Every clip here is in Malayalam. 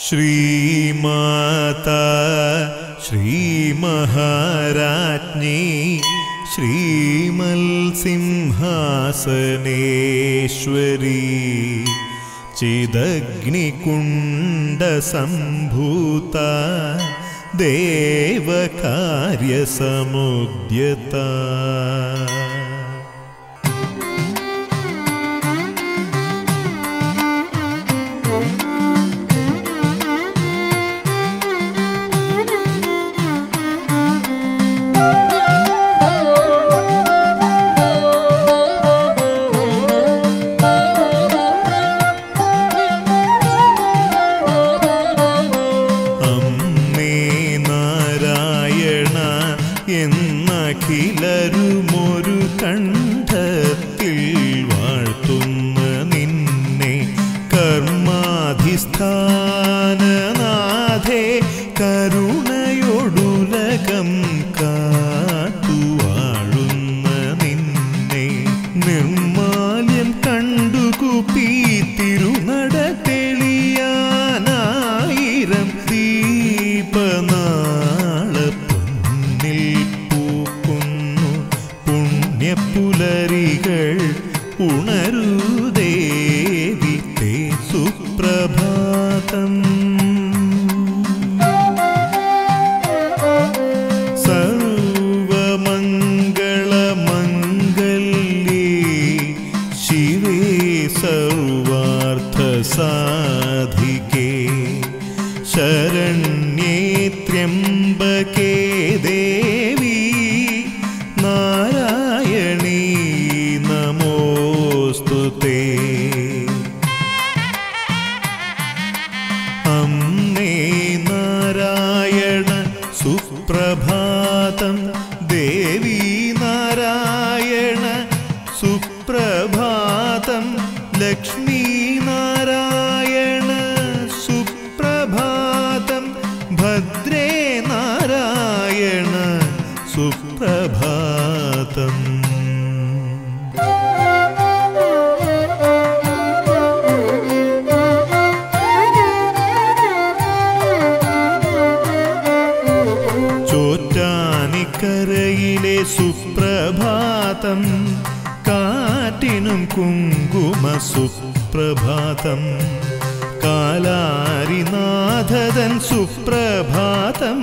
ശ്രീമാതാ ശ്രീമഹാരാജ്ഞി ശ്രീമത്സിംഹാസനേശ്വരി ചിദഗ്നികുണ്ഡസംഭൂത ദേവകാര്യസമുദ്യത. എന്നഖിലരുമൊരു കണ്ഠത്തിൽ വാഴ്ത്തുന്ന നിന്നെ കർമാധിസ്ഥാനനാഥേ കരുണയൊടുലകം കാത്തുവാഴുന്ന നിന്നെ നിർമാല്യം കണ്ടുകുപ്പി തിരുനട തെളിയാനായിരം പുലരികൾ ഉണരൂ ദേവി തേ സുപ്രഭാതം. സർവമംഗളമംഗല്യേ ശിവേ സർവാർത്ഥസാധികേ ശരണ്യേ ത്രയംബകേ ദേവി നാരായണീ നമോസ്തുതേ. അമ്മേ നാരായണ സുപ്രഭാതം ദേവി നാരായണ സുപ്രഭാതം ലക്ഷ്മീ നാരായണ സുപ്രഭാതം ഭദ്രേ നാരായണ സുപ്രഭാതം. ചോറ്റാനിക്കരയിലെ സുപ്രഭാതം കാറ്റിനും കുങ്കുമ സുപ്രഭാതം കാലാരിനാഥതൻ സുപ്രഭാതം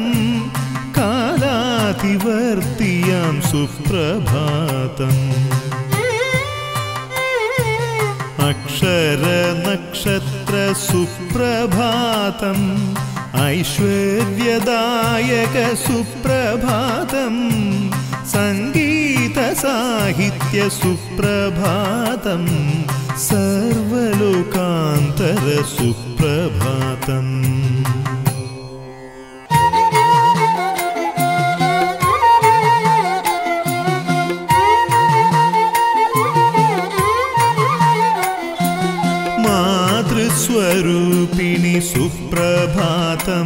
കാലാതിവർത്തിയാം സുപ്രഭാതം. അക്ഷരനക്ഷത്ര സുപ്രഭാതം ഐശ്വര്യദായക സുപ്രഭാതം സംഗീത സാഹിത്യ സുപ്രഭാതം സർവലോകാന്തര സുപ്രഭാതം. മാതൃസ്വരൂപിണി സുപ്രഭാതം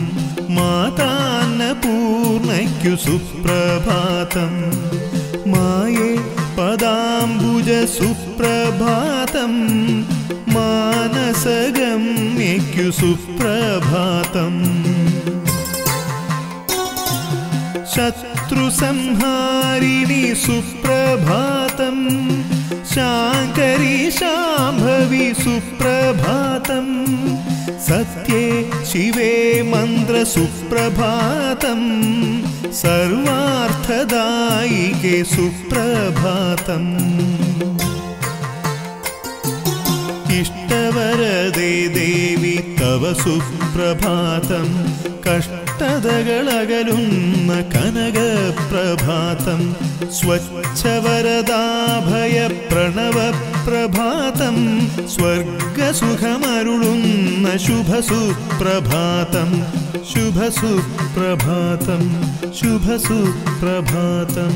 മാതാന്നപൂർണയ്ക്കു സുപ്രഭാതം മായേ പദാംബുജ സുപ്രഭാതം മാനസഗമ്യയ്ക്കു സുപ്രഭാതം ശത്രുസംഹാരിണി സുപ്രഭാതം ശാങ്കരി ശാംഭവി സുപ്രഭാതം സത്യേ ശിവേ മന്ത്ര സുപ്രഭാതം സർവാർത്ഥദായികേ സുപ്രഭാതം. ഇഷ്ടവരദേ ദേവി തവ സുപ്രഭാതം കഷ്ടതകളകലുന്ന കനകപ്രഭാതം സ്വച്ഛവരദാഭയ പ്രണവപ്രഭാതം സ്വർഗസുഖമരുളുന്ന ശുഭസുപ്രഭാതം ശുഭസുപ്രഭാതം ശുഭസുപ്രഭാതം.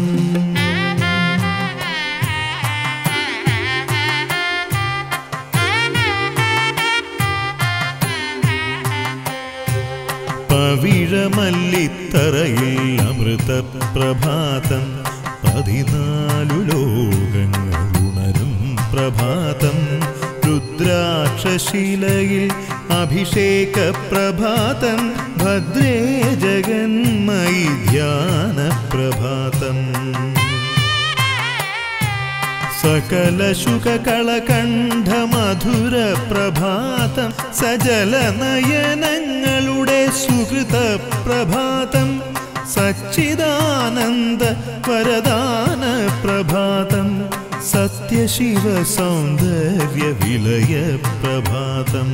പവിഴമല്ലിത്തറയിൽ അമൃതപ്രഭാതം 14 ലോകങ്ങൾ ഉണരും പ്രഭാതം രുദ്രാക്ഷശിലയിൽ അഭിഷേക പ്രഭാതം ഭദ്രേ ജഗന്മയി ധ്യാന പ്രഭാതം സകല ശുഖകളകണ്ഠ മധുര പ്രഭാതം സജല നയനങ്ങളുടെ സുഹൃത പ്രഭാതം സച്ചിദാനന്ദ വരദാന പ്രഭാതം സത്യശിവ സൗന്ദര്യ വിലയ പ്രഭാതം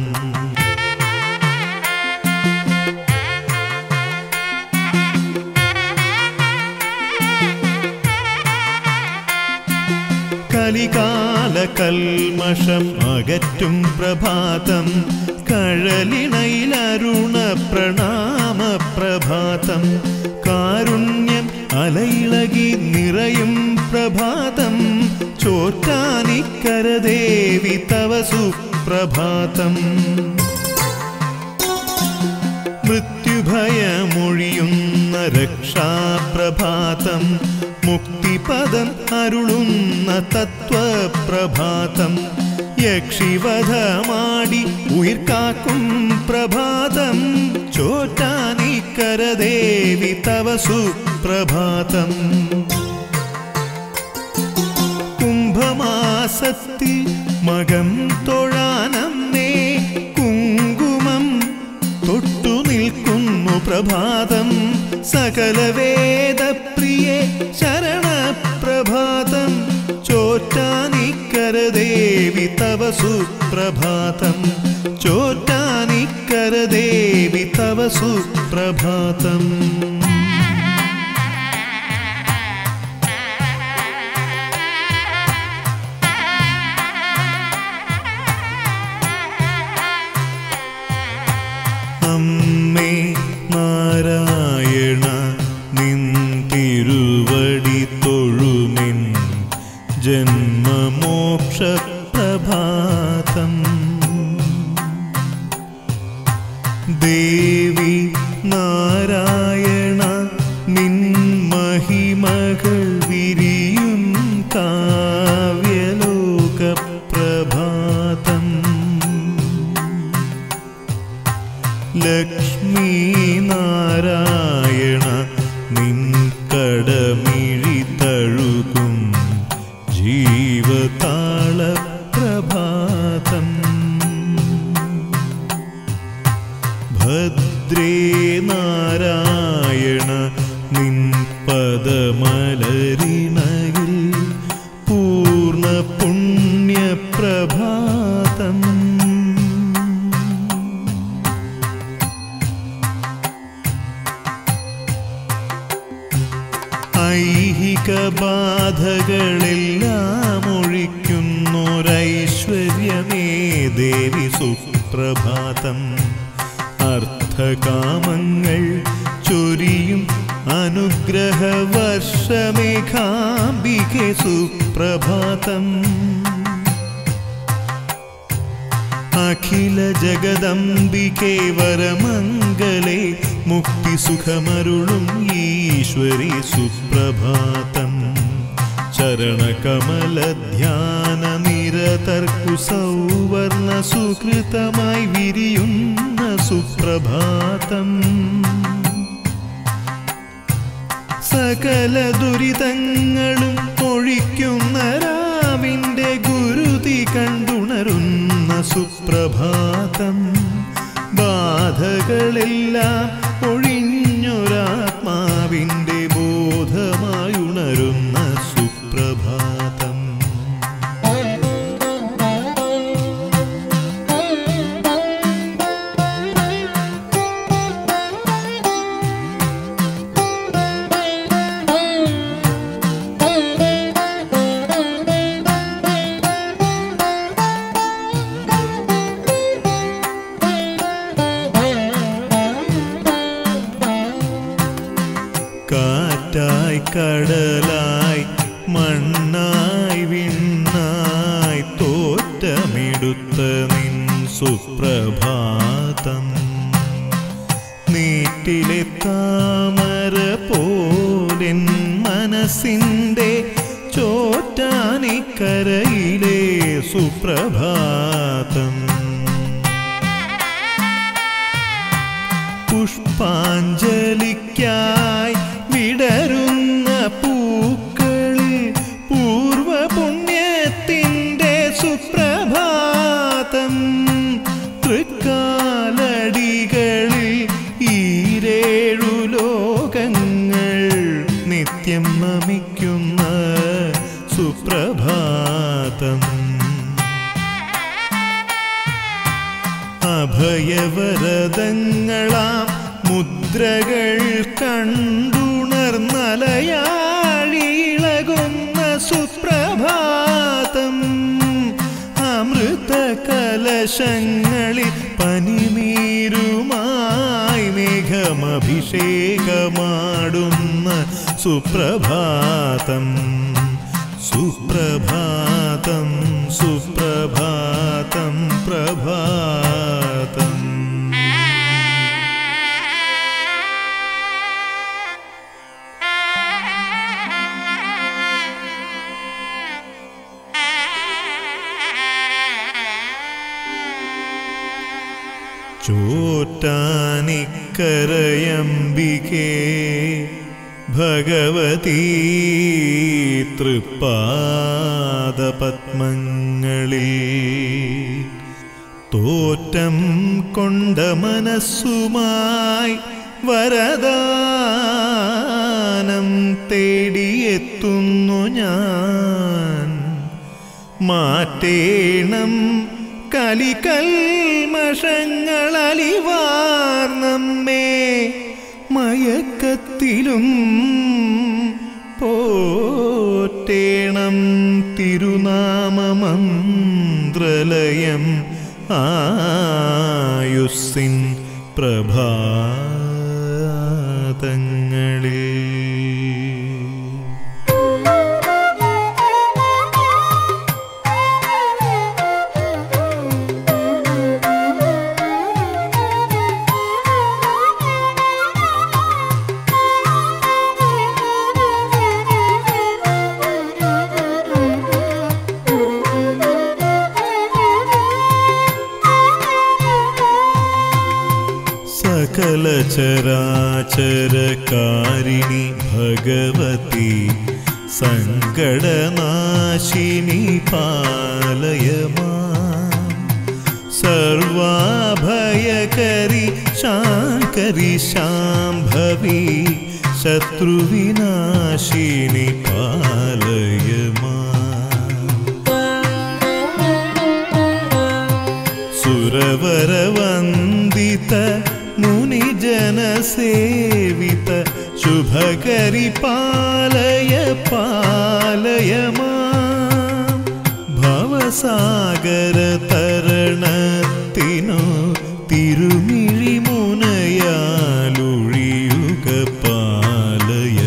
കലികാല കൽമഷം അകറ്റും പ്രഭാതം കഴലിണയിലരുണ പ്രണാമ പ്രഭാതം കാരുണ്യം അലയിളകി നിറയും പ്രഭാതം ചോറ്റാനിക്കര ദേവി തവ സുപ്രഭാതം മൃത്യുഭയമൊഴിയുന്ന രക്ഷാപ്രഭാതം മുക്തിപദം അരുളുന്ന തത്വപ്രഭാതം യക്ഷിവധമാടി ഉയിർക്കാക്കും പ്രഭാതം ചോറ്റാനിക്കര ദേവി തവ സുപ്രഭാതം കുംഭമാസത്തിൽ മകം തൊഴാനമ്മേ കുങ്കുമം തൊട്ടു നിൽക്കുന്നു പ്രഭാതം സകല വേദപ്രിയേ ശരണപ്രഭാതം ചോറ്റാനിക്കര ദേവി തവ സുപ്രഭാതം ചോറ്റാനിക്കര ദേവി തവ സുപ്രഭാതം അമ്മേ നാരായണ നിൻ തിരുവടി തൊഴുമിൻ ജന്മമോക്ഷ പ്രഭാതം ദേവി നാരായണ നിൻ മഹിമകൾ വിരിയും കാവ്യലോക പ്രഭാതം ലക്ഷ്മീ നാരായണ നിൻ കടമിഴി തഴുകും ജീവതാള പ്രഭാതം ഭദ്രേ നാരായണ നിൻ പദമലരിണയിൽ പൂർണ്ണ പുണ്യപ്രഭാതം ഐഹിക ബാധകളെല്ലാം ഒഴിക്കുന്നൊരൈശ്വര്യമേ ദേവി സുപ്രഭാതം അർത്ഥകാമങ്ങൾ ചൊരിയും അനുഗ്രഹ വർഷമേഘാംബികെ സുപ്രഭാതം അഖില ജഗദംബികെ വരമംഗലേ മുക്തിസുഖമരുളും ഈശ്വരി സുപ്രഭാതം ചരണകമലധ്യാന നിരതർക്കു സൗവർണ സുകൃതമായി വിരിയുന്ന സുപ്രഭാതം സകല ദുരിതങ്ങളും ഒഴിക്കുന്ന രാവിന്റെ ഗുരുതി കണ്ടുണരുന്ന സുപ്രഭാതം ബാധകളെല്ലാം ഒഴിഞ്ഞൊരാത്മാവിന്റെ ബോധമായുണരുന്ന സുപ്രഭാതം കാറ്റായി കടലായി മണ്ണായി വിണ്ണായി തോറ്റമെടുത്ത നിൻ സുപ്രഭാതം നീറ്റിലെ താമര പോലെൻ മനസ്സിൻ്റെ ചോറ്റാനിക്കരയിലെ സുപ്രഭാതം. പുഷ്പാഞ്ജലിക്കായി വിടരുന്ന പൂക്കളിൽ പൂർവപുണ്യത്തിൻ്റെ സുപ്രഭാതം. തൃക്കാലടികളിൽ ഈരേഴു ലോകങ്ങൾ നിത്യം നമിക്കുന്ന സുപ്രഭാതം. അഭയവരദങ്ങളാം മുദ്രകൾ കണ്ടുണർന്നലയാഴിളകുന്ന സുപ്രഭാതം. അമൃതകലശങ്ങളിൽ പനിനീരുമായി മേഘമഭിഷേകമാടുന്ന സുപ്രഭാതം. സുപ്രഭാതം സുപ്രഭാതം പ്രഭാതം. ചോറ്റാനിക്കരയംബികേ ഭഗവതീ തൃപ്പാദപത്മങ്ങളിൽ തോറ്റം കൊണ്ട മനസ്സുമായി വരദാനം തേടിയെത്തുന്നു ഞാൻ. മാറ്റേണം കലികൽമഷങ്ങളലിവാർന്നമ്മേ, മയക്കത്തിലും പോറ്റേണം തിരുനാമമന്ത്രലയം ആയുസ്സിൻ പ്രഭാതങ്ങളിൽ. सकलचराचरकारिणि भगवती सङ्कटनाशिनी पालय मां. सर्वाभयकरी शाङ्करी शाम्भवी शत्रुविनाशिनी पालय मां. सुरवरवन्दित मुनिजनसेवित शुभकरि पालय पालय मां. भवसागरतरणतिनु तिरुमिഴിമുനയാലൊഴിയുക പാലയ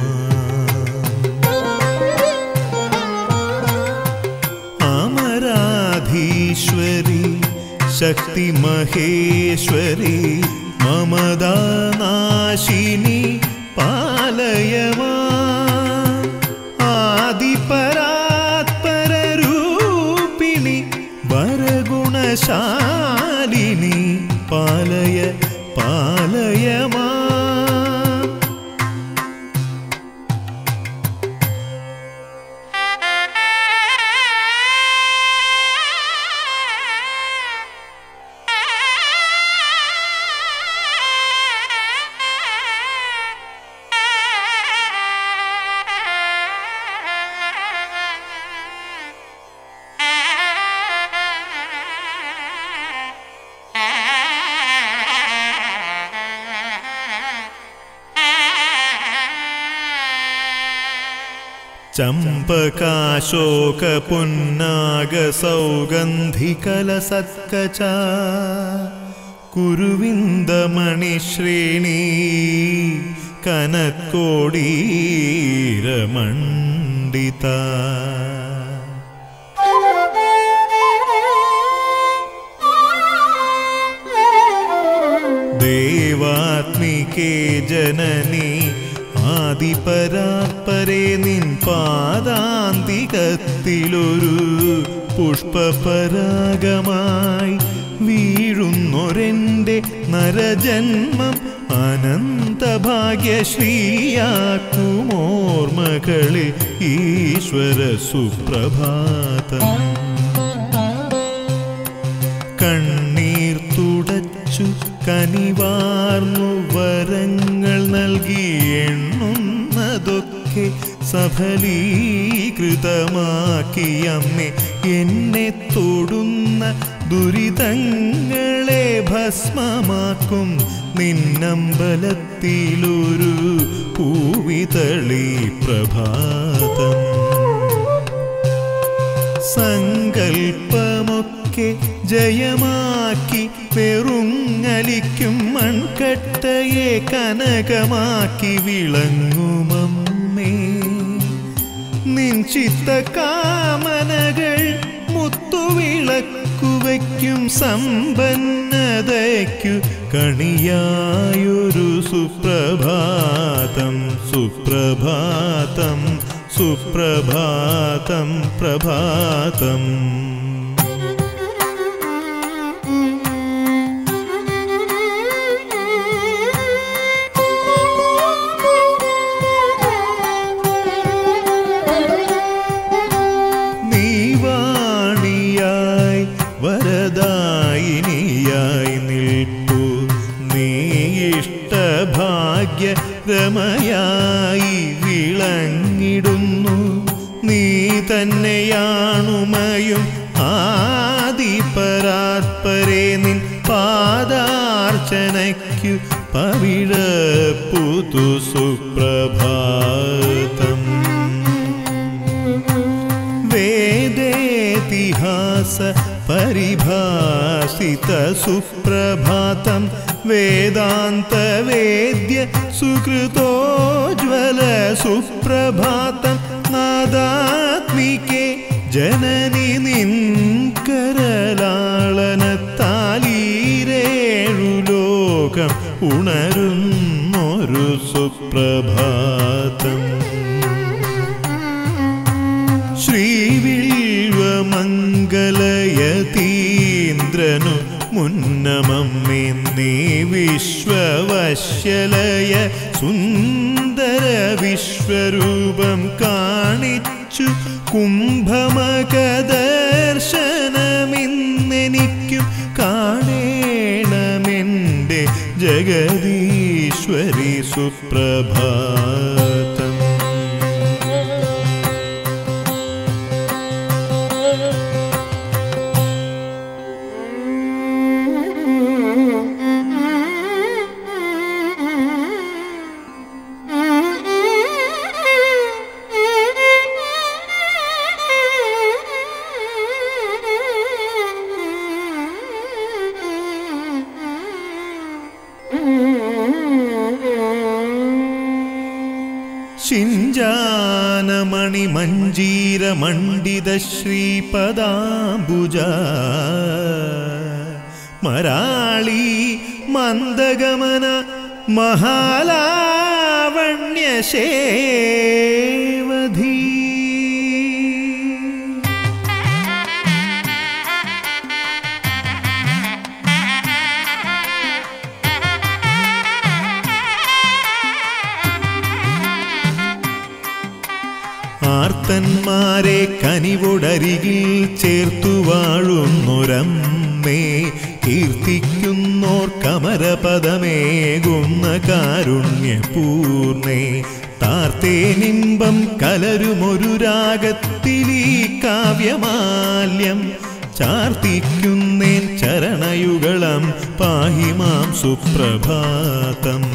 മാം. അമരാധീശ്വരി ശക്തി മഹേശ്വരി മമദാനാശിനി പാലയ മാം. ആദിപരാത്പരരൂപിണി വരഗുണശാലിനി പാലയ പാലയ മാം. चम्पकाशोकपुन्नागसौगन्धिकलसत्कचा कुरुविन्दमणिश्रेणी कनत्कोडीरमण्डिता. देवात्मिके जननी ആദിപരാത്പരേ നിൻ പാദാന്തികത്തിലൊരു പുഷ്പപരാഗമായി വീഴുന്നൊരെൻ്റെ നരജന്മം അനന്തഭാഗ്യശ്രീയാക്കുമോർമകളിൽ ഈശ്വര സുപ്രഭാതം. കണ്ണീർ തുടച്ചു കനിവാർന്നു വരങ്ങൾ നൽകി എണ്ണുന്നതൊക്കെ സഫലീകൃതമാക്കിയമ്മേ എന്നെ തൊടുന്ന ദുരിതങ്ങളെ ഭസ്മമാക്കും നിന്നമ്പലത്തിലൊരു പൂവിതളി പ്രഭാതം. സങ്കൽപ്പമൊക്കെ ജയമാക്കി പെറുങ്ങലിക്കും മൺകട്ടയെ കനകമാക്കി വിളങ്ങുമമ്മേ നിൻ ചിത്തകാമനകൾ മുത്തുവിളക്കുവയ്ക്കും സമ്പന്നതയ്ക്കു കണിയായൊരു സുപ്രഭാതം സുപ്രഭാതം സുപ്രഭാതം പ്രഭാതം. നീവാണിയായി വരദായിനിയായി നിൽപ്പു നീ ഇഷ്ടഭാഗ്യ രമയായി വിളങ്ങിടുന്നു നീ തന്നെയാണുമയും ആദിപരാത്പരേ നിൻ പാദാർച്ചനയ്ക്കു പവിഴപ്പുതു സുപ്രഭാതം. വേദേതിഹാസ പരിഭാസിത സുപ്രഭാതം വേദാന്ത വേദ്യ സുകൃതോജ്വല സുപ്രഭാതം. നാദാത്മികേ ജനനി നിൻ കരലാളനത്താലീരേഴു ലോകം ഉണരുന്നൊരു സുപ്രഭാതം. ശ്രീവിൽവമംഗലയതീന്ദ്രനു മുന്നമമ്മേ നീ വിശ്വവശ്യലയ സുന്ദര വിശ്വരൂപം കാണിച്ചു കുംഭമകദർശനമിന്നെനിക്കും കാണേണമെൻ്റെ ജഗദീശ്വരി സുപ്രഭാതം. ശിഞ്ചാനമണി മഞ്ജീര മണ്ഡിത ശ്രീപദാംബുജ മരാളി മന്ദഗമന മഹാലാവണ്യശേവധി. ആർത്തന്മാരെ കനിവൊടരികിൽ ചേർത്തു വാഴുന്നൊരമ്മേ കീർത്തിക്കുന്നോർ കമരപദമേകുന്ന കാരുണ്യപൂർണേ താർത്തേനിമ്പം കലരുമൊരു രാഗത്തിലീ കാവ്യമാല്യം ചാർത്തിക്കുന്നേൻ ചരണയുഗളം പാഹിമാം സുപ്രഭാതം.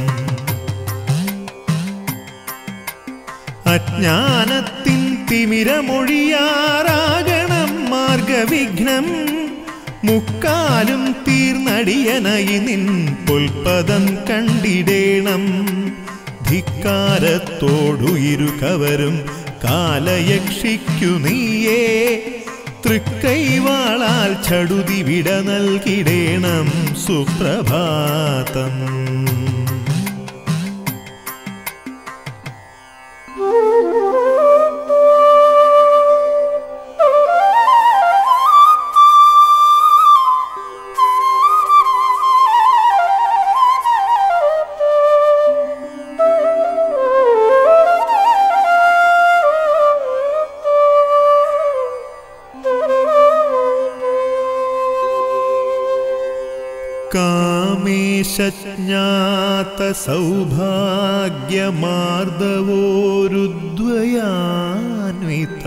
അജ്ഞാനത്തിൻ തിമിരമൊഴിയാറാകണം മാർഗവിഘ്നം മുക്കാലും തീർന്നടിയനായി നിൻ പൊൽപദം കണ്ടിടേണം. ധിക്കാരത്തോടു ഇരുകവരും കാലയക്ഷിക്കു നീയേ തൃക്കൈവാളാൽ ചടുതി വിട നൽകിടേണം സുപ്രഭാതം. ആമേശജ്ഞാത സൗഭാഗ്യമാർദ്ദവോരുദ്വയാന്വിത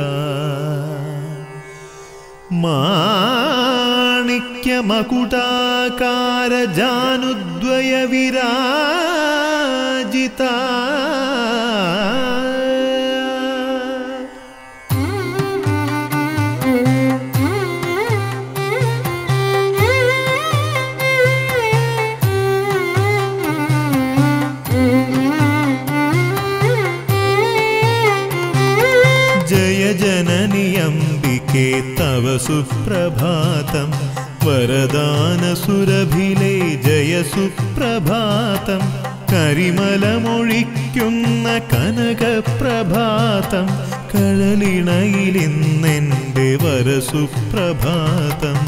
മാണിക്യമകുടാകാര ജാനുദ്വയ വിരാജിത जय जननि अम्बिके तव सुप्रभातं वरदानसुरभिले जय सुप्रभातं കരിമലമൊഴിക്കുന്ന കനകപ്രഭാതം കഴലിണയിലിന്നെൻ്റെ വരസുപ്രഭാതം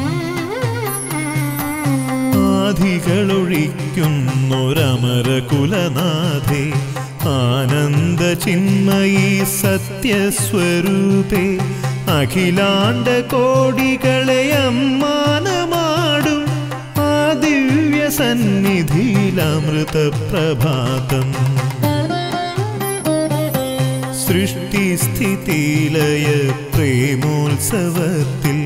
ആധികളൊഴിക്കുന്നൊരമരകുലനാഥേ ആനന്ദചിന്മയീ സത്യസ്വരൂപേ അഖിലാണ്ട കോടികളെ അമ്മാനമാടും ആ ദിവ്യ സന്നിധിയിലമൃതപ്രഭാതം സൃഷ്ടിസ്ഥിതിലയ പ്രേമോത്സവത്തിൽ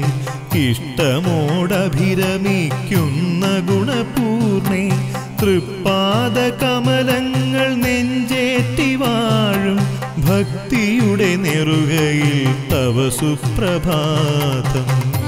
ഇഷ്ടമോടഭിരമിക്കുന്ന ഗുണപൂർണേ തൃപ്പാദകമലങ്ങൾ നെഞ്ചേറ്റി വാഴും ഭക്തിയുടെ നെറുകയിൽ തവ സുപ്രഭാതം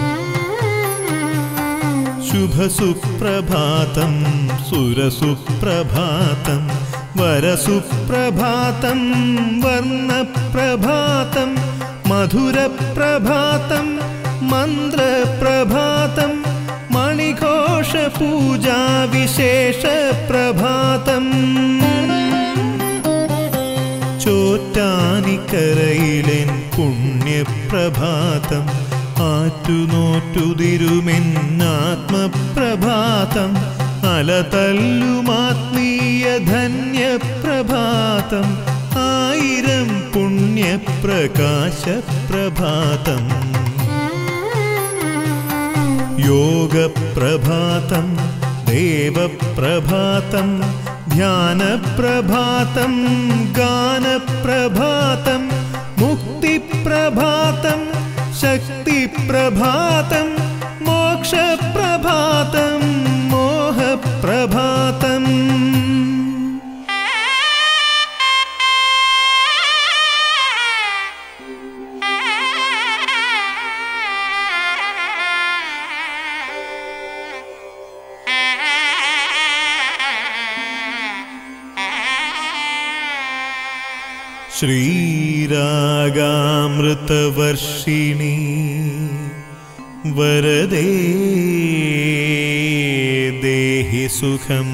ശുഭസുപ്രഭാതം സുരസുപ്രഭാതം വരസുപ്രഭാതം വർണ്ണപ്രഭാതം മധുരപ്രഭാതം മന്ത്രപ്രഭാതം മണിഘോഷപൂജാ വിശേഷപ്രഭാതം ചോറ്റാനിക്കരയിലെൻ പുണ്യപ്രഭാതം ആറ്റുനോറ്റുതിരുമെന്നാത്മപ്രഭാതം അലതല്ലുമാത്മീയ ധന്യപ്രഭാതം ആയിരം പുണ്യപ്രകാശപ്രഭാതം യോഗപ്രഭാതം ദേവപ്രഭാതം ധ്യാനപ്രഭാതം ഗാനപ്രഭാതം മുക്തിപ്രഭാതം ശക്തിപ്രഭാതം മോക്ഷപ്രഭാതം മോഹപ്രഭാതം ശ്രീരാഗാമൃതവർഷിണി വരദേ ദേഹി സുഖം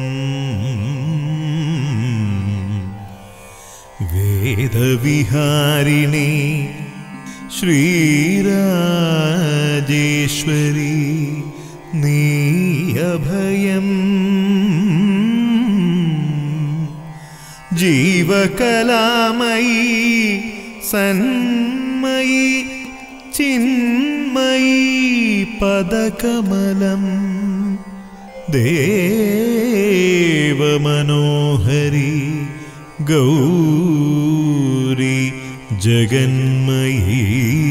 വേദവിഹാരിണി ശ്രീരാജേശ്വരി നീ അഭയം ജീവകലാമയീ സന്മയീ ചിന്മയീ പദകമലം ദേവമനോഹരി ഗൗരി ജഗന്മയീ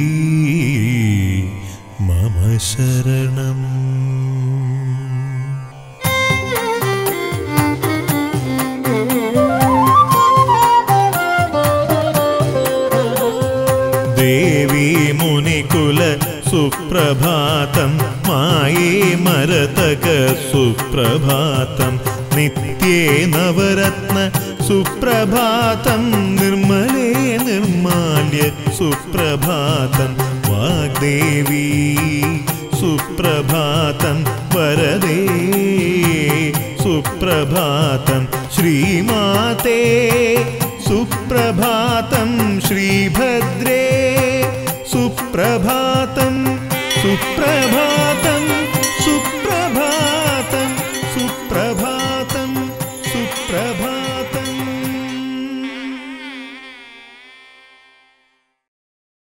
മമ ശരണം ദേവീ മുനികുല സുപ്രഭാതം മായേ മരതക സുപ്രഭാതം നിത്യേ നവരത്ന സുപ്രഭാതം നിർമ്മലേ നിർമാല്യ സുപ്രഭാതം വാഗ്ദേവീ സുപ്രഭാതം വരദേ സുപ്രഭാതം ശ്രീമാതേ സുപ്രഭാതം ശ്രീഭദ്രേ സുപ്രഭാതം സുപ്രഭാതം